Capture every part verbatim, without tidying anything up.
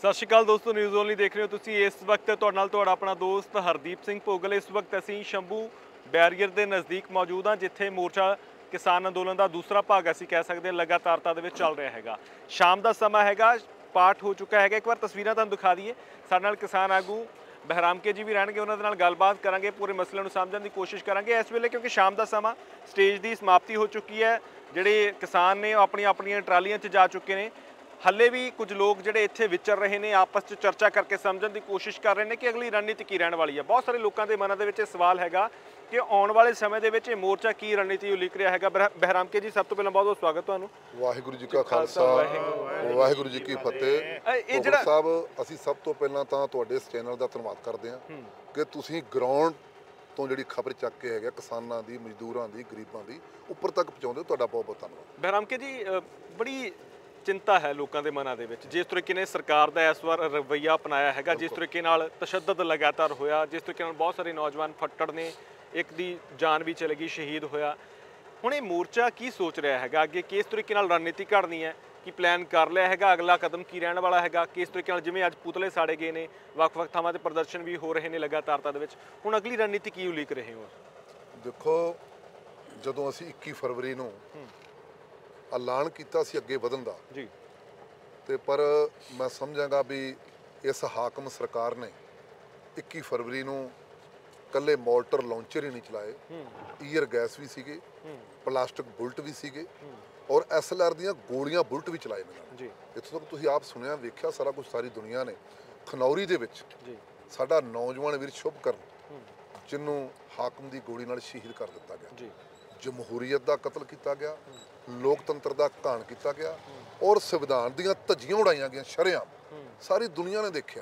सत श्री अकाल दोस्तों, न्यूज़ ओनली देख रहे हो तुसी। इस वक्त तुहाडे नाल तुहाडा अपना दोस्त हरदीप सिंह भोगल। इस वक्त असीं शंभू बैरीयर के नज़दीक मौजूद हाँ, जिथे मोर्चा किसान अंदोलन का दूसरा भाग असीं कह सकते हैं लगातारता दे विच चल रहा है। शाम का समा है, पाठ हो चुका है। एक बार तस्वीरां तुहानूं दिखा दईए। साडे नाल किसान आगू बहराम के जी भी रहणगे, उन्हां दे नाल गलबात करांगे, पूरे मसले नूं समझण दी कोशिश करांगे। इस वेले क्योंकि शाम का समा, स्टेज की समाप्ति हो चुकी है। जिहड़े किसान ने अपनी अपनी ट्रालियां च जा चुके हैं। हले भी कुछ लोग जिहड़े इत्थे विचर रहे हैं, आपस में चर्चा करके समझण की कोशिश कर रहे हैं कि अगली रणनीति की रहने वाली है। बहुत सारे लोगों के मनां दे विच सवाल हैगा कि आने वाले समय दे विच मोर्चा की रणनीति उलीक रहा है। बहराम के जी, सब तो पहले बहुत बहुत स्वागत तुहानूं। वाहिगुरू जी का खालसा, वाहिगुरू जी की फतेह। भोगल साहब, असीं सब तो पहलां तां तुहाडे इस चैनल का धन्नवाद करते हैं कि तुसीं ग्राउंड तो जिहड़ी खबर चक के है किसानों की, मजदूरों की, गरीबों की उपर तक पहुँचाते हो, तुहाडा बहुत बहुत धन्नवाद। बहराम के जी, बड़ी चिंता है लोगों के मनां दे विच, जिस तरीके ने सरकार का इस बार रवैया अपनाया है, जिस तरीके नाल तशद्दद लगातार होया, जिस तरीके नाल बहुत सारे नौजवान फट्टड़ ने, एक दी जान भी चली गई, शहीद होया। हुण ये मोर्चा की सोच रहा है, अगे किस तरीके नाल रणनीति घड़नी है, कि प्लान कर लिया है, अगला कदम की रहने वाला है, किस तरीके नाल जिवें अज पुतले साड़े गए हैं, वख-वख थावां ते प्रदर्शन भी हो रहे हैं लगातारता दे विच, हुण अगली रणनीति की उलीक रहे हो? देखो, जदों असीं इक्की फरवरी नूं ऐलान किया अगे वधन का जी, ते पर मैं समझांगा भी इस हाकम सरकार ने इक्की फरवरी नूं कल्ले मोर्टर लॉन्चर ही नहीं चलाए, ईयर गैस भी सीगे, प्लास्टिक बुलट भी सीगे और एस एल आर दियां गोलियां बुलट भी चलाए ने। इत्थों तक तुसीं आप सुनिया वेख्या सारा कुछ, सारी दुनिया ने। खनौरी दे विच साडा नौजवान वीर शुभकरण जिन्हों हाकम की गोली नाल शहीद कर दिता गया, जमहूरीयत का कतल किया गया, लोकतंत्र का घाण किया गया और संविधान दीयां धज्जियां उड़ाईयां गईयां शरेआम, सारी दुनिया ने देखा।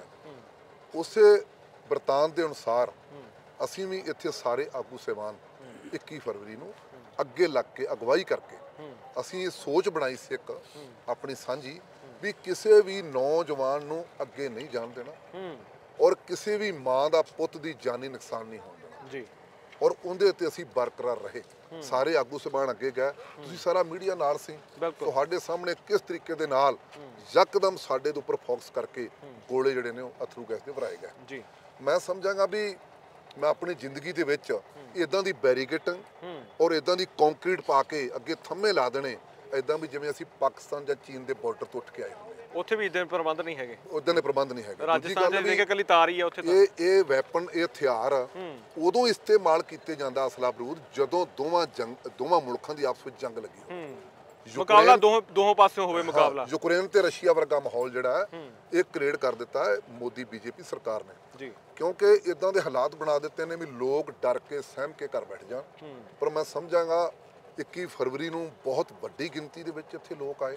उस बरतान के अनुसार असीं भी इत्थे सारे आगू सेवान इक्की फरवरी नूं अगे लग के अगवाई करके असीं ये सोच बनाई सी एक अपनी सांझी भी किसी भी नौजवान नूं अगे नहीं जाण देना और किसी भी माँ का पुत की जानी नुकसान नहीं होण देना, और उहदे ते असीं बरकरार रहे। सारे आगू सबान अगे गए, तुसीं सारा मीडिया नाल सी, तुहाडे सामने किस तरीके दे नाल यकदम साडे दे उपर फोकस करके गोले जिहड़े ने अथरू गैस दे भराए गए। मैं समझांगा भी मैं अपनी जिंदगी दे विच इदां दी बैरीकेटिंग और इदां दी कंक्रीट पा के अगे थम्मे ला देने, इदां भी जिवें असीं पाकिस्तान जां चीन दे बॉर्डर तो उठ के आए होंदे। उत्थे भी इदां प्रबंध नहीं है, उदां दे प्रबंध नहीं है। राजस्थान दे देखे कली तार ही है उत्थे। ये ये वैपन, ये हथियार उदों इस्तेमाल किए जांदा असला बरूद जदों दोवां जंग दोवां मुल्कां दी आपस विच जंग लगी हो, मुकाबला दोहों दोहों पासों होवे मुकाबला। यूक्रेन ते रशिया वर्गा माहौल जिहड़ा है ये क्रिएट कर दिता है मोदी बीजेपी सरकार ने, क्योंकि इदां दे हालात बना दिते ने भी लोग डर के सहम के घर बैठ जाण। पर मैं समझांगा इक्की फरवरी नूं बहुत वड्डी गिनती दे विच इत्थे लोग आए,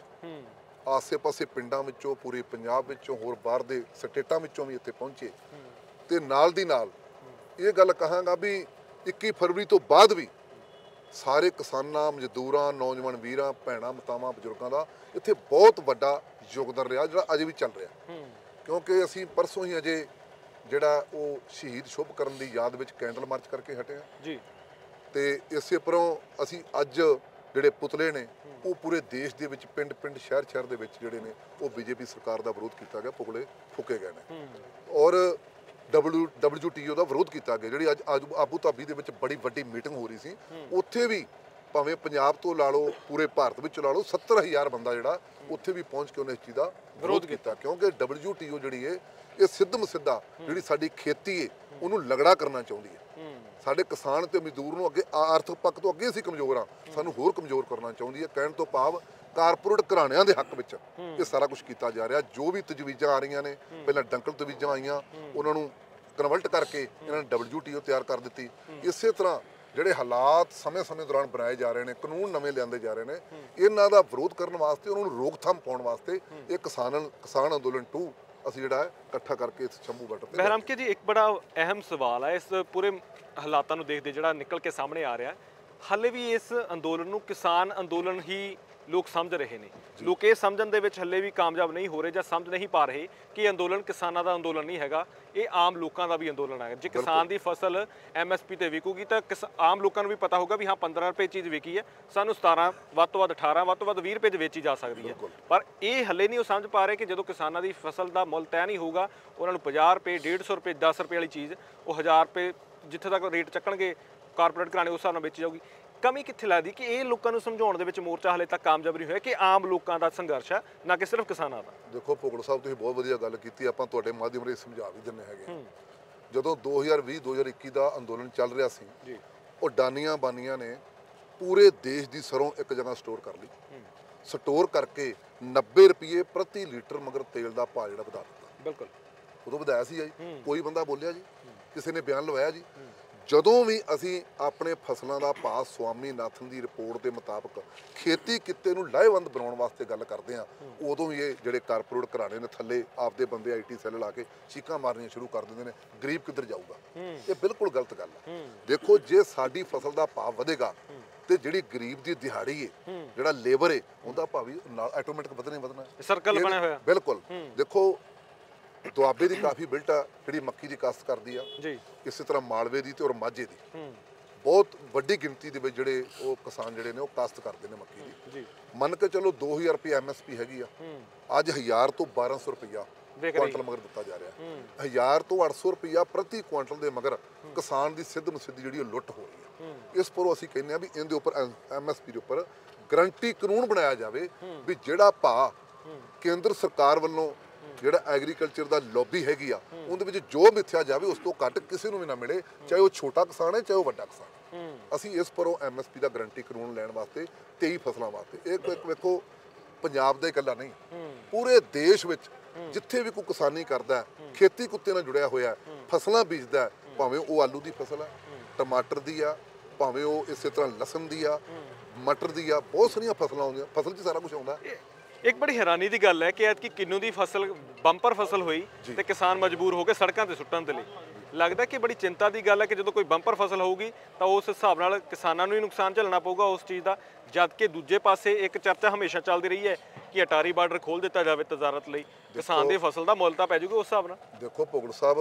आसे पासे पिंडां विचों, पूरे पंजाब विचों, होर बाहर दे स्टेटां विचों भी इत्थे पहुंचे। ते नाल दी नाल ये गल कहांगा भी इक्की फरवरी तो बाद भी सारे किसानां, मजदूरां, नौजवान वीरां, भैणां, मातावां, बजुर्गां दा इत्थे बहुत वड्डा योगदान रहा, जिहड़ा अजे भी चल रहा। क्योंकि असीं परसों ही अजे जिहड़ा वो शहीद शुभकरण दी याद विच कैंडल मार्च करके हटे हैं, ते इसे परों असीं अज जिहड़े पुतले ने वो पूरे देश दे विच पिंड पिंड, शहर शहर दे विच जिहड़े ने वो बीजेपी सरकार का विरोध किया गया, पुतले फूके गए ने और डबल्यू डबल्यू टी ओ का विरोध किया गया। जी अज अज आबू धाबी दे विच बड़ी वड्डी मीटिंग हो रही सी, उत्थे भी भावें पंजाब तो ला लो, पूरे भारत विच ला लो, सत्तर हज़ार बंदा जिहड़ा उत्थे भी पहुँच के उन्हें इस चीज़ का विरोध किया, क्योंकि डबल्यू टी ओ जिहड़ी है ये सिद्ध मुसिद्धा जिहड़ी साडी खेती है उन्होंने लगड़ा करना चाहुंदी है। साडे किसान ते मजदूर नूं अगे आर्थिक पक्ष तो अगे असीं कमजोर हाँ, सानूं होर कमजोर करना चाहुंदी है। कहण तो भाव कारपोरेट घराणिਆਂ ਦੇ हक विच ये सारा कुछ किया जा रहा। जो भी तजवीज़ां आ रही ने, पहले डंकल तजवीज़ां आईयां, उन्होंने कन्वर्ट करके इन्होंने डबल्यू टी ओ तैयार कर दी। इस तरह ਜਿਹੜੇ ਹਾਲਾਤ ਸਮੇਂ-ਸਮੇਂ ਦੌਰਾਨ ਬਣਾਏ ਜਾ ਰਹੇ ਨੇ, ਕਾਨੂੰਨ ਨਵੇਂ ਲਿਆਂਦੇ ਜਾ ਰਹੇ ਨੇ, ਇਹਨਾਂ ਦਾ ਵਿਰੋਧ ਕਰਨ ਵਾਸਤੇ, ਉਹਨਾਂ ਨੂੰ ਰੋਕਥਾਮ ਪਾਉਣ ਵਾਸਤੇ ਇਹ ਕਿਸਾਨ ਕਿਸਾਨ ਅੰਦੋਲਨ टू ਅਸੀਂ ਜਿਹੜਾ ਹੈ ਇਕੱਠਾ ਕਰਕੇ ਇਸ ਸ਼ੰਭੂ ਬਾਰਡਰ ਤੇ। ਬਹਿਰਾਮ ਕੇ ਜੀ, ਇੱਕ ਬੜਾ ਅਹਿਮ ਸਵਾਲ ਹੈ ਇਸ ਪੂਰੇ ਹਾਲਾਤਾਂ ਨੂੰ ਦੇਖਦੇ ਜਿਹੜਾ ਨਿਕਲ ਕੇ ਸਾਹਮਣੇ ਆ ਰਿਹਾ, ਹਾਲੇ ਵੀ ਇਸ ਅੰਦੋਲਨ ਨੂੰ ਕਿਸਾਨ ਅੰਦੋਲਨ ਹੀ ਲੋਕ ਸਮਝ ਰਹੇ ਨੇ। ਲੋਕ ਇਹ ਸਮਝਣ ਦੇ ਵਿੱਚ ਹੱਲੇ ਵੀ ਕਾਮਯਾਬ ਨਹੀਂ ਹੋ ਰਹੇ ਜਾਂ ਸਮਝ ਨਹੀਂ ਪਾ ਰਹੇ ਕਿ ਇਹ ਅੰਦੋਲਨ ਕਿਸਾਨਾਂ ਦਾ ਅੰਦੋਲਨ ਨਹੀਂ ਹੈਗਾ, ਇਹ ਆਮ ਲੋਕਾਂ ਦਾ ਵੀ ਅੰਦੋਲਨ ਹੈ। ਜੇ ਕਿਸਾਨ ਦੀ ਫਸਲ ਐਮ ਐਸ ਪੀ ਤੇ ਵਿਕੂਗੀ ਤਾਂ ਆਮ ਲੋਕਾਂ ਨੂੰ ਵੀ ਪਤਾ ਹੋਊਗਾ ਵੀ ਹਾਂ ਪੰਦਰਾਂ ਰੁਪਏ ਚੀਜ਼ ਵਿਕੀ ਹੈ, ਸਾਨੂੰ ਸਤਾਰਾਂ ਵੱਧ ਤੋਂ ਵੱਧ ਅਠਾਰਾਂ ਵੱਧ ਤੋਂ ਵੱਧ ਵੀਹ ਰੁਪਏ 'ਚ ਵੇਚੀ ਜਾ ਸਕਦੀ ਹੈ। ਪਰ ਇਹ ਹੱਲੇ ਨਹੀਂ ਉਹ ਸਮਝ ਪਾ ਰਹੇ ਕਿ ਜਦੋਂ ਕਿਸਾਨਾਂ ਦੀ ਫਸਲ ਦਾ ਮੁੱਲ ਤੈਅ ਨਹੀਂ ਹੋਊਗਾ, ਉਹਨਾਂ ਨੂੰ ਪੰਜਾਹ ਰੁਪਏ ਡੇਢ ਸੌ ਰੁਪਏ ਦਸ ਰੁਪਏ ਵਾਲੀ ਚੀਜ਼ ਉਹ ਹਜ਼ਾਰ ਰੁਪਏ ਜਿੱਥੇ ਤੱਕ ਰੇਟ ਚੱਕਣਗੇ ਕਾਰਪੋਰੇਟ ਘਰਾਣੇ ਉਸ ਹਿਸਾਬ ਨਾਲ ਵੇਚੀ ਜਾਊਗੀ। ਕਮੀ ਕਿੱਥੇ ਲੱਗਦੀ ਕਿ ਇਹ ਲੋਕਾਂ ਨੂੰ ਸਮਝਾਉਣ ਦੇ ਵਿੱਚ ਮੋਰਚਾ ਹਲੇ ਤੱਕ ਕਾਮਯਾਬ ਨਹੀਂ ਹੋਇਆ ਕਿ ਆਮ ਲੋਕਾਂ ਦਾ ਸੰਘਰਸ਼ ਹੈ, ਨਾ ਕਿ ਸਿਰਫ ਕਿਸਾਨਾਂ ਦਾ। ਦੇਖੋ ਭੁੱਗਲ ਸਾਹਿਬ, ਤੁਸੀਂ ਬਹੁਤ ਵਧੀਆ ਗੱਲ ਕੀਤੀ, ਆਪਾਂ ਤੁਹਾਡੇ ਮਾਧਿਅਮ ਰਾਹੀਂ ਸਮਝਾ ਵੀ ਦਿੰਦੇ ਹੈਗੇ। ਜਦੋਂ ਦੋ ਹਜ਼ਾਰ ਵੀਹ ਦੋ ਹਜ਼ਾਰ ਇੱਕੀ ਦਾ ਅੰਦੋਲਨ ਚੱਲ ਰਿਹਾ ਸੀ ਜੀ, ਉਹ ਡਾਨੀਆਂ ਬਾਨੀਆਂ ਨੇ ਪੂਰੇ ਦੇਸ਼ ਦੀ ਸਰੋਂ ਇੱਕ ਜਗ੍ਹਾ ਸਟੋਰ ਕਰ ਲਈ, ਸਟੋਰ ਕਰਕੇ ਨੱਬੇ ਰੁਪਏ ਪ੍ਰਤੀ ਲੀਟਰ ਮਗਰ ਤੇਲ ਦਾ ਭਾਅ ਜਿਹੜਾ ਵਧਾ ਦਿੱਤਾ। ਬਿਲਕੁਲ ਉਦੋਂ ਵਧਾਇਆ ਸੀ ਜੀ, ਕੋਈ ਬੰਦਾ ਬੋਲਿਆ ਜੀ, ਕਿਸੇ ਨੇ ਬਿਆਨ ਲਵਾਇਆ ਜੀ? ਜਦੋਂ ਵੀ ਅਸੀਂ ਆਪਣੇ ਫਸਲਾਂ ਦਾ ਭਾਅ ਸਵਾਮੀਨਾਥਨ ਦੀ ਰਿਪੋਰਟ ਦੇ ਮੁਤਾਬਕ ਖੇਤੀ ਕਿੱਤੇ ਨੂੰ ਲਾਹੇਵੰਦ ਬਣਾਉਣ ਵਾਸਤੇ ਗੱਲ ਕਰਦੇ ਆ, ਉਦੋਂ ਹੀ ਇਹ ਜਿਹੜੇ ਕਾਰਪੋਰੇਟ ਘਰਾਣੇ ਨੇ ਥੱਲੇ ਆਪਦੇ ਬੰਦੇ ਆਈ ਟੀ ਸੈੱਲ ਲਾ ਕੇ ਚੀਕਾਂ ਮਾਰਨੀਆਂ ਸ਼ੁਰੂ ਕਰ ਦਿੰਦੇ ਨੇ, ਗਰੀਬ ਕਿੱਧਰ ਜਾਊਗਾ। ਇਹ ਬਿਲਕੁਲ ਗਲਤ ਗੱਲ ਹੈ। ਦੇਖੋ, ਜੇ ਸਾਡੀ ਫਸਲ ਦਾ ਭਾਅ ਵਧੇਗਾ ਤੇ ਜਿਹੜੀ ਗਰੀਬ ਦੀ ਦਿਹਾੜੀ ਹੈ, ਜਿਹੜਾ ਲੇਬਰ ਹੈ, ਉਹਦਾ ਭਾਅ ਵੀ ਨਾਲ ਆਟੋਮੈਟਿਕ ਵਧਣਾ ਹੀ ਵਧਣਾ। ਸਰਕਲ ਬਣਿਆ ਹੋਇਆ। ਬਿਲਕੁਲ। ਦੇਖੋ, ਦੁਆਬੇ ਦੀ ਕਾਫੀ ਬਿਲਟ ਆ ਜਿਹੜੀ ਮੱਕੀ ਦੀ ਕਾਸ਼ਤ ਕਰਦੀ ਆ ਜੀ, ਇਸੇ ਤਰ੍ਹਾਂ ਮਾਲਵੇ ਦੀ ਤੇ ਔਰ ਮਾਝੇ ਦੀ ਬਹੁਤ ਵੱਡੀ ਗਿਣਤੀ ਦੇ ਵਿੱਚ ਜਿਹੜੇ ਉਹ ਕਿਸਾਨ ਜਿਹੜੇ ਨੇ ਉਹ ਕਾਸ਼ਤ ਕਰਦੇ ਨੇ ਮੱਕੀ ਦੀ ਜੀ। ਮੰਨ ਕੇ ਚਲੋ ਦੋ ਹਜ਼ਾਰ ਰੁਪਏ ਐਮ ਐਸ ਪੀ ਹੈਗੀ ਆ, ਅੱਜ ਹਜ਼ਾਰ ਤੋਂ ਬਾਰਾਂ ਸੌ ਰੁਪਇਆ ਕੁਆਂਟਲ ਮਗਰ ਦਿੱਤਾ ਜਾ ਰਿਹਾ। ਹਜ਼ਾਰ ਤੋਂ ਅੱਠ ਸੌ ਰੁਪਇਆ ਪ੍ਰਤੀ ਕੁਆਂਟਲ ਦੇ ਮਗਰ ਕਿਸਾਨ ਦੀ ਸਿੱਧ ਮੁਸਿੱਧ ਜਿਹੜੀ ਉਹ ਲੁੱਟ ਹੋ ਰਹੀ ਹੈ। ਇਸ ਪਰ ਅਸੀਂ ਕਹਿੰਦੇ ਆ ਵੀ ਇਹਦੇ ਉੱਪਰ ਐਮ ਐਸ ਪੀ ਦੇ ਉੱਪਰ ਗਰੰਟੀ ਕਾਨੂੰਨ ਬਣਾਇਆ ਜਾਵੇ ਵੀ ਜਿਹੜਾ ਭਾਅ ਕੇਂਦਰ ਸਰਕਾਰ ਵੱਲੋਂ ਜਿਹੜਾ ਐਗਰੀਕਲਚਰ ਦਾ ਲੌਬੀ ਹੈਗੀ ਆ ਉਹਦੇ ਵਿੱਚ ਜੋ ਮਿੱਥਿਆ ਜਾਵੇ ਉਸ ਤੋਂ ਘੱਟ ਕਿਸੇ ਨੂੰ ਵੀ ਨਾ ਮਿਲੇ, ਚਾਹੇ ਉਹ ਛੋਟਾ ਕਿਸਾਨ ਹੈ ਚਾਹੇ ਉਹ ਵੱਡਾ ਕਿਸਾਨ। ਅਸੀਂ ਇਸ ਪਰੋਂ ਐਮ ਐਸ ਪੀ ਦਾ ਗਰੰਟੀ ਕਾਨੂੰਨ ਲੈਣ ਵਾਸਤੇ ਤੇਈ ਫਸਲਾਂ ਵਾਸਤੇ, ਇਹ ਵੇਖੋ ਪੰਜਾਬ ਦਾ ਇਕੱਲਾ ਨਹੀਂ, ਪੂਰੇ ਦੇਸ਼ ਵਿੱਚ ਜਿੱਥੇ ਵੀ ਕੋਈ ਕਿਸਾਨੀ ਕਰਦਾ, ਖੇਤੀ ਕੁੱਤੇ ਨਾਲ ਜੁੜਿਆ ਹੋਇਆ, ਫਸਲਾਂ ਬੀਜਦਾ, ਭਾਵੇਂ ਉਹ ਆਲੂ ਦੀ ਫਸਲ ਹੈ, ਟਮਾਟਰ ਦੀ ਆ, ਭਾਵੇਂ ਉਹ ਇਸੇ ਤਰ੍ਹਾਂ ਲਸਣ ਦੀ ਆ, ਮਟਰ ਦੀ ਆ, ਬਹੁਤ ਸਾਰੀਆਂ ਫਸਲਾਂ ਆਉਂਦੀਆਂ, ਫਸਲ 'ਚ ਸਾਰਾ ਕੁਝ ਆਉਂਦਾ। ਇੱਕ ਬੜੀ ਹੈਰਾਨੀ ਦੀ ਗੱਲ ਹੈ ਕਿ ਐਤਕੀ ਕਿੰਨੂ ਦੀ ਫਸਲ ਬੰਪਰ ਫਸਲ ਹੋਈ ਤੇ ਕਿਸਾਨ ਮਜਬੂਰ ਹੋ ਗਏ ਸੜਕਾਂ ਤੇ ਸੁੱਟਣ ਦੇ ਲਈ। ਲੱਗਦਾ ਕਿ ਬੜੀ ਚਿੰਤਾ ਦੀ ਗੱਲ ਹੈ ਕਿ ਜਦੋਂ ਕੋਈ ਬੰਪਰ ਫਸਲ ਹੋਊਗੀ ਤਾਂ ਉਸ ਹਿਸਾਬ ਨਾਲ ਕਿਸਾਨਾਂ ਨੂੰ ਹੀ ਨੁਕਸਾਨ ਝੱਲਣਾ ਪਊਗਾ ਉਸ ਚੀਜ਼ ਦਾ। ਜਦ ਕਿ ਦੂਜੇ ਪਾਸੇ ਇੱਕ ਚਰਚਾ ਹਮੇਸ਼ਾ ਚੱਲਦੀ ਰਹੀ ਹੈ ਕਿ ਅਟਾਰੀ ਬਾਰਡਰ ਖੋਲ੍ਹ ਦਿੱਤਾ ਜਾਵੇ ਤਜਾਰਤ ਲਈ, ਕਿਸਾਨ ਦੀ ਫਸਲ ਦਾ ਮੁੱਲ ਤਾਂ ਪੈ ਜੂਗਾ ਉਸ ਹਿਸਾਬ ਨਾਲ। ਦੇਖੋ ਭੁੱਗਲ ਸਾਹਿਬ,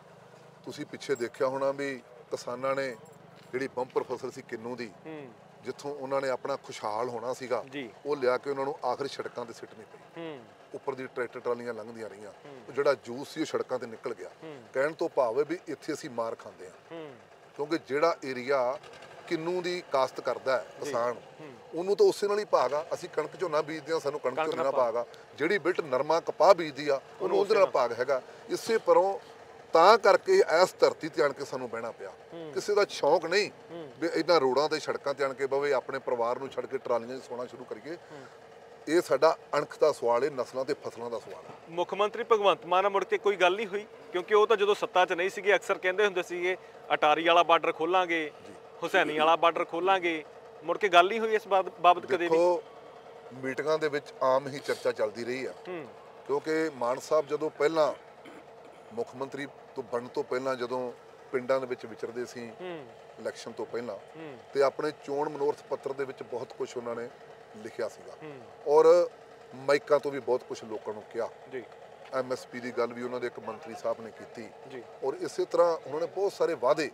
ਤੁਸੀਂ ਪਿੱਛੇ ਦੇਖਿਆ ਹੋਣਾ ਵੀ ਕਿਸਾਨਾਂ ਨੇ ਜਿਹੜੀ ਬੰਪਰ ਫਸਲ ਸੀ ਕਿੰਨੂ ਦੀ, ਜਿੱਥੋਂ ਉਹਨਾਂ ਨੇ ਆਪਣਾ ਖੁਸ਼ਹਾਲ ਹੋਣਾ ਸੀਗਾ, ਉਹ ਲਿਆ ਕੇ ਉਹਨਾਂ ਨੂੰ ਆਖਰ ਸੜਕਾਂ ਤੇ ਸਿੱਟਣੀ ਪਈ। ਉੱਪਰ ਦੀ ਟਰੈਕਟਰ ਟਰਾਲੀਆਂ ਲੰਘਦੀਆਂ ਰਹੀਆਂ, ਉਹ ਜਿਹੜਾ ਜੂਸ ਸੀ ਉਹ ਸੜਕਾਂ ਤੇ ਨਿਕਲ ਗਿਆ। ਕਹਿਣ ਤੋਂ ਭਾਵ ਹੈ ਵੀ ਇੱਥੇ ਅਸੀਂ ਮਾਰ ਖਾਂਦੇ ਹਾਂ, ਕਿਉਂਕਿ ਜਿਹੜਾ ਏਰੀਆ ਕਿੰਨੂ ਦੀ ਕਾਸ਼ਤ ਕਰਦਾ ਹੈ ਕਿਸਾਨ, ਉਹਨੂੰ ਤਾਂ ਉਸੇ ਨਾਲ ਹੀ ਭਾਗ ਆ। ਅਸੀਂ ਕਣਕ ਝੋਨਾ ਬੀਜਦੇ ਹਾਂ, ਸਾਨੂੰ ਕਣਕ ਝੋਨਾ ਭਾਗ ਆ। ਜਿਹੜੀ ਬਿਲਟ ਨਰਮਾ ਕਪਾਹ ਬੀਜਦੀ ਆ ਉਹਨੂੰ ਉਹਦੇ ਨਾਲ ਭਾਗ ਹੈਗਾ। ਇਸੇ ਪਰੋਂ ਤਾਂ ਕਰਕੇ ਇਸ ਧਰਤੀ ਤੇ ਆਣ ਕੇ ਸਾਨੂੰ ਬਹਿਣਾ ਪਿਆ। ਕਿਸੇ ਦਾ ਸ਼ੌਂਕ ਨਹੀਂ ਵੀ ਇਹਨਾਂ ਰੋਡਾਂ ਤੇ ਸੜਕਾਂ ਤੇ ਆਣ ਕੇ ਬਵੇ, ਆਪਣੇ ਪਰਿਵਾਰ ਨੂੰ ਛੱਡ ਕੇ ਟਰਾਲੀਆਂ 'ਚ ਸੌਣਾ ਸ਼ੁਰੂ ਕਰੀਏ। ਇਹ ਸਾਡਾ ਅਣਖ ਦਾ ਸਵਾਲ ਹੈ, ਨਸਲਾਂ ਤੇ ਫਸਲਾਂ ਦਾ ਸਵਾਲ ਹੈ। ਮੁੱਖ ਮੰਤਰੀ ਭਗਵੰਤ ਮਾਨ ਨਾਲ ਮੁੜ ਕੇ ਕੋਈ ਗੱਲ ਨਹੀਂ ਹੋਈ, ਕਿਉਂਕਿ ਉਹ ਤਾਂ ਜਦੋਂ ਸੱਤਾ 'ਚ ਨਹੀਂ ਸੀਗੇ ਅਕਸਰ ਕਹਿੰਦੇ ਹੁੰਦੇ ਸੀਗੇ ਅਟਾਰੀ ਵਾਲਾ ਬਾਰਡਰ ਖੋਲਾਂਗੇ, ਹੁਸੈਨੀ ਵਾਲਾ ਬਾਰਡਰ ਖੋਲਾਂਗੇ, ਮੁੜ ਕੇ ਗੱਲ ਨਹੀਂ ਹੋਈ ਇਸ ਬਾਬਤ ਕਦੇ ਵੀ? ਦੇਖੋ, ਮੀਟਿੰਗਾਂ ਦੇ ਵਿੱਚ ਆਮ ਹੀ ਚਰਚਾ ਚੱਲਦੀ ਰਹੀ ਆ, ਕਿਉਂਕਿ ਮਾਨ ਸਾਹਿਬ ਜਦੋਂ ਪਹਿਲਾਂ ਮੁੱਖ ਮੰਤਰੀ ਤੋਂ ਬਣਨ ਤੋਂ ਪਹਿਲਾਂ ਜਦੋਂ ਪਿੰਡਾਂ ਦੇ ਵਿੱਚ ਵਿਚਰਦੇ ਸੀ ਇਲੈਕਸ਼ਨ ਤੋਂ ਪਹਿਲਾਂ, ਤੇ ਆਪਣੇ ਚੋਣ ਮਨੋਰਥ ਪੱਤਰ ਦੇ ਵਿੱਚ ਬਹੁਤ ਕੁਝ ਉਹਨਾਂ ਨੇ ਲਿਖਿਆ ਸੀਗਾ ਔਰ ਮਾਈਕਾਂ ਤੋਂ ਵੀ ਬਹੁਤ ਕੁਝ ਲੋਕਾਂ ਨੂੰ ਕਿਹਾ। ਐਮ ਐਸ ਪੀ ਦੀ ਗੱਲ ਵੀ ਉਹਨਾਂ ਦੇ ਇੱਕ ਮੰਤਰੀ ਸਾਹਿਬ ਨੇ ਕੀਤੀ ਔਰ ਇਸੇ ਤਰ੍ਹਾਂ ਉਹਨਾਂ ਨੇ ਬਹੁਤ ਸਾਰੇ ਵਾਅਦੇ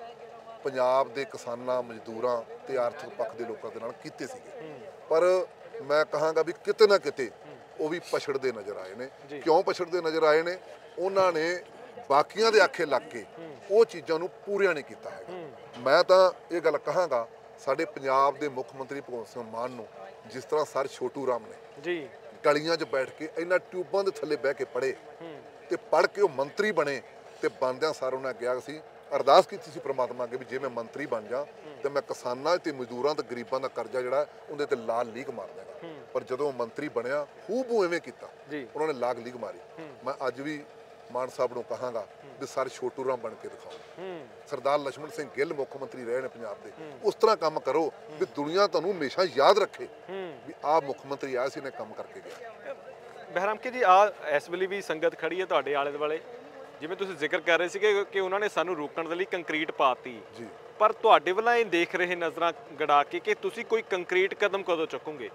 ਪੰਜਾਬ ਦੇ ਕਿਸਾਨਾਂ, ਮਜ਼ਦੂਰਾਂ ਤੇ ਆਰਥਿਕ ਪੱਖ ਦੇ ਲੋਕਾਂ ਦੇ ਨਾਲ ਕੀਤੇ ਸੀਗੇ। ਪਰ ਮੈਂ ਕਹਾਂਗਾ ਵੀ ਕਿਤੇ ਨਾ ਕਿਤੇ ਉਹ ਵੀ ਪਛੜਦੇ ਨਜ਼ਰ ਆਏ ਨੇ। ਕਿਉਂ ਪਛੜਦੇ ਨਜ਼ਰ ਆਏ ਨੇ? ਉਹਨਾਂ ਨੇ ਬਾਕੀਆਂ ਦੇ ਆਖੇ ਲੱਗ ਕੇ ਉਹ ਚੀਜ਼ਾਂ ਨੂੰ ਪੂਰੀਆਂ ਨਹੀਂ ਕੀਤਾ ਹੈਗਾ। ਮੈਂ ਤਾਂ ਇਹ ਗੱਲ ਕਹਾਂਗਾ, ਸਾਡੇ ਪੰਜਾਬ ਦੇ ਮੁੱਖ ਮੰਤਰੀ ਭਗਵੰਤ ਸਿੰਘ ਮਾਨ ਨੂੰ ਜਿਸ ਤਰ੍ਹਾਂ ਸਰ ਛੋਟੂ ਰਾਮ ਨੇ ਜੀ ਗਲੀਆਂ 'ਚ ਬੈਠ ਕੇ ਇਹਨਾਂ ਟਿਊਬਾਂ ਦੇ ਥੱਲੇ ਬਹਿ ਕੇ ਪੜ੍ਹੇ ਤੇ ਪੜ੍ਹ ਕੇ ਉਹ ਮੰਤਰੀ ਬਣੇ, ਤੇ ਬਣਦਿਆਂ ਸਾਰ ਉਹਨਾਂ ਕਿਹਾ ਸੀ, ਅਰਦਾਸ ਕੀਤੀ ਸੀ ਪ੍ਰਮਾਤਮਾ ਅੱਗੇ ਵੀ ਜੇ ਮੈਂ ਮੰਤਰੀ ਬਣ ਜਾ ਤੇ ਮੈਂ ਕਿਸਾਨਾਂ ਤੇ ਮਜ਼ਦੂਰਾਂ ਤੇ ਗਰੀਬਾਂ ਦਾ ਕਰਜ਼ਾ ਜਿਹੜਾ ਉਹਦੇ ਤੇ ਲਾਲ ਲੀਕ ਮਾਰ ਦੇਗਾ। ਪਰ ਜਦੋਂ ਮੰਤਰੀ ਬਣਿਆ ਹੂਬਹੂ ਐਵੇਂ ਕੀਤਾ, ਉਹਨਾਂ ਨੇ ਲਾਗ ਲੀਕ ਮਾਰੀ। ਮੈਂ ਅੱਜ ਵੀ ਮਾਨ ਸਾਹਿਬ ਨੂੰ ਕਹਾਂਗਾ ਵੀ ਸਰ ਛੋਟੂ ਰਾਮ ਬਣ ਕੇ ਦਿਖਾਓ। ਸਰਦਾਰ ਲਛਮਣ ਸਿੰਘ ਗਿੱਲ ਮੁੱਖ ਮੰਤਰੀ ਰਹੇ ਨੇ ਪੰਜਾਬ ਦੇ, ਉਸ ਤਰ੍ਹਾਂ ਕੰਮ ਕਰੋ ਵੀ ਦੁਨੀਆ ਤੁਹਾਨੂੰ ਹਮੇਸ਼ਾ ਯਾਦ ਰੱਖੇ ਵੀ ਆਹ ਮੁੱਖ ਮੰਤਰੀ ਆਇਆ ਸੀ ਨੇ ਕੰਮ ਕਰਕੇ ਗਿਆ। ਬਹਿਰਾਮ ਕੇ ਜੀ, ਆ ਇਸ ਵੇਲੇ ਵੀ ਸੰਗਤ ਖੜੀ ਹੈ ਤੁਹਾਡੇ ਆਲੇ ਦੁਆਲੇ, ਜਿਵੇਂ ਤੁਸੀਂ ਜ਼ਿਕਰ ਕਰ ਰਹੇ ਸੀਗੇ ਕਿ ਉਹਨਾਂ ਨੇ ਸਾਨੂੰ ਰੋਕਣ ਦੇ ਲਈ ਕੰਕਰੀਟ ਪਾਤੀ ਜੀ, ਪਰ ਤੁਹਾਡੇ ਵੱਲੋਂ ਇਹ ਦੇਖ ਰਹੇ ਨਜ਼ਰਾਂ ਗੜਾ ਕੇ ਕਿ ਤੁਸੀਂ ਕੋਈ ਕੰਕਰੀਟ ਕਦਮ ਕਦੋਂ ਚੁੱਕੋਗੇ?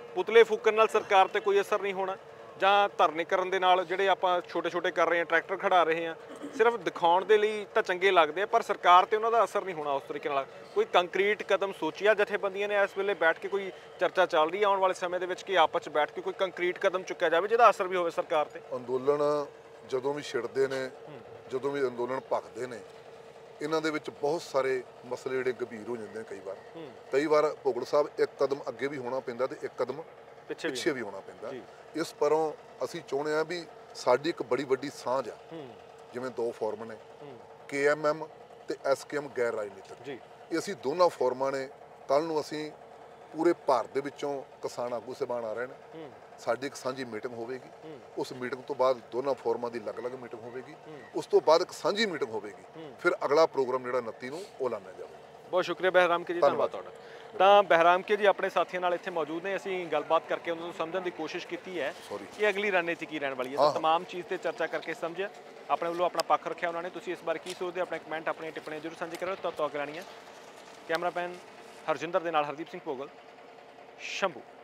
ਪੁਤਲੇ ਫੂਕਣ ਨਾਲ ਸਰਕਾਰ ਤੇ ਕੋਈ ਅਸਰ ਨਹੀਂ ਹੋਣਾ, ਜਾਂ ਧਰਨੇ ਕਰਨ ਦੇ ਨਾਲ ਜਿਹੜੇ ਆਪਾਂ ਛੋਟੇ ਛੋਟੇ ਕਰ ਰਹੇ ਹਾਂ, ਟਰੈਕਟਰ ਖੜਾ ਰਹੇ ਹਾਂ, ਸਿਰਫ ਦਿਖਾਉਣ ਦੇ ਲਈ ਤਾਂ ਚੰਗੇ ਲੱਗਦੇ ਆ, ਪਰ ਸਰਕਾਰ ਤੇ ਉਹਨਾਂ ਦਾ ਅਸਰ ਨਹੀਂ ਹੋਣਾ ਉਸ ਤਰੀਕੇ ਨਾਲ। ਕੋਈ ਕੰਕਰੀਟ ਕਦਮ ਸੋਚਿਆ ਜਥੇਬੰਦੀਆਂ ਨੇ ਇਸ ਵੇਲੇ ਬੈਠ ਕੇ? ਕੋਈ ਚਰਚਾ ਚੱਲ ਰਹੀ ਹੈ ਆਉਣ ਵਾਲੇ ਸਮੇਂ ਦੇ ਵਿੱਚ ਕਿ ਆਪਸ 'ਚ ਬੈਠ ਕੇ ਕੋਈ ਕੰਕਰੀਟ ਕਦਮ ਚੁੱਕਿਆ ਜਾਵੇ ਜਿਹਦਾ ਅਸਰ ਵੀ ਹੋਵੇ ਸਰਕਾਰ ਤੇ? ਅੰਦੋਲਨ ਜਦੋਂ ਵੀ ਛਿੜਦੇ ਨੇ, ਜਦੋਂ ਵੀ ਅੰਦੋਲਨ ਭਖਦੇ ਨੇ, ਇਹਨਾਂ ਦੇ ਵਿੱਚ ਬਹੁਤ ਸਾਰੇ ਮਸਲੇ ਜਿਹੜੇ ਗੰਭੀਰ ਹੋ ਜਾਂਦੇ ਨੇ। ਕਈ ਵਾਰ ਕਈ ਵਾਰ ਭੋਗਲ ਸਾਹਿਬ ਇੱਕ ਕਦਮ ਅੱਗੇ ਵੀ ਹੋਣਾ ਪੈਂਦਾ ਤੇ ਇੱਕ ਕਦਮ ਪਿੱਛੇ ਵੀ ਹੋਣਾ ਪੈਂਦਾ। ਇਸ ਪਰੋਂ ਅਸੀਂ ਚਾਹੁੰਦੇ ਹਾਂ ਵੀ ਸਾਡੀ ਇੱਕ ਬੜੀ ਵੱਡੀ ਸਾਂਝ ਆ, ਜਿਵੇਂ ਦੋ ਫੋਰਮ ਨੇ, ਕੇ ਐਮ ਐਮ ਤੇ ਐਸ ਕੇ ਐਮ ਗੈਰ ਰਾਜਨੀਤਿਕ। ਇਹ ਅਸੀਂ ਦੋਨਾਂ ਫੋਰਮਾਂ ਨੇ, ਕੱਲ੍ਹ ਨੂੰ ਅਸੀਂ ਪੂਰੇ ਭਾਰਤ ਦੇ ਵਿੱਚੋਂ ਕਿਸਾਨ ਆਗੂ ਸਾਹਿਬਾਨ ਆ ਰਹੇ ਨੇ, ਸਾਡੀ ਇੱਕ ਸਾਂਝੀ ਮੀਟਿੰਗ ਹੋਵੇਗੀ। ਉਸ ਮੀਟਿੰਗ ਤੋਂ ਬਾਅਦ ਦੋਨਾਂ ਫੋਰਮਾਂ ਦੀ ਅਲੱਗ-ਅਲੱਗ ਮੀਟਿੰਗ ਹੋਵੇਗੀ। ਉਸ ਤੋਂ ਬਾਅਦ ਇੱਕ ਸਾਂਝੀ ਮੀਟਿੰਗ ਹੋਵੇਗੀ। ਫਿਰ ਅਗਲਾ ਪ੍ਰੋਗਰਾਮ ਜਿਹੜਾ ਉਨੱਤੀ ਨੂੰ ਉਹ ਲਾਇਆ ਜਾਵੇਗਾ। ਬਹੁਤ ਸ਼ੁਕਰੀਆ ਬਹਿਰਾਮ ਕੇ ਜੀ, ਧੰਨਵਾਦ ਤੁਹਾਡਾ। ਤਾਂ ਬਹਿਰਾਮ ਕੇ ਜੀ ਆਪਣੇ ਸਾਥੀਆਂ ਨਾਲ ਇੱਥੇ ਮੌਜੂਦ ਨੇ। ਅਸੀਂ ਗੱਲਬਾਤ ਕਰਕੇ ਉਹਨਾਂ ਨੂੰ ਸਮਝਣ ਦੀ ਕੋਸ਼ਿਸ਼ ਕੀਤੀ ਹੈ ਕਿ ਅਗਲੀ ਰਣਨੀਤੀ ਕੀ ਰਹਿਣ ਵਾਲੀ ਹੈ। ਤਾਂ ਤਮਾਮ ਚੀਜ਼ ਤੇ ਚਰਚਾ ਕਰਕੇ ਸਮਝਿਆ, ਆਪਣੇ ਵੱਲੋਂ ਆਪਣਾ ਪੱਖ ਰੱਖਿਆ ਉਹਨਾਂ ਨੇ। ਤੁਸੀਂ ਇਸ ਬਾਰੇ ਕੀ ਸੋਚਦੇ? ਆਪਣੇ ਕਮੈਂਟ, ਆਪਣੀਆਂ ਟਿੱਪਣੀਆਂ ਜ਼ਰੂਰ ਸਾਂਝੇ ਕਰੋ। ਤਾਂ ਤੋਂ ਅਗਰਾਣੀਆਂ ਕੈਮਰਾਮੈਨ ਹਰਜਿੰਦਰ ਦੇ ਨਾਲ ਹਰਦੀਪ ਸਿੰਘ ਭੋਗਲ, ਸ਼ੰਭੂ।